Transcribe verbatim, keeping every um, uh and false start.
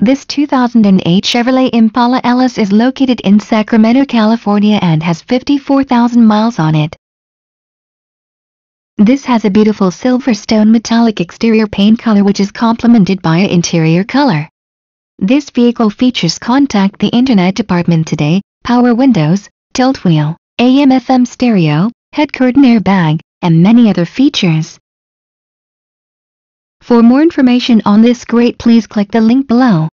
This two thousand eight Chevrolet Impala L S is located in Sacramento, California and has fifty-four thousand miles on it. This has a beautiful Silverstone metallic exterior paint color which is complemented by an interior color. This vehicle features contact the internet department today, power windows, tilt wheel, A M F M stereo, head curtain airbag, and many other features. For more information on this great, please click the link below.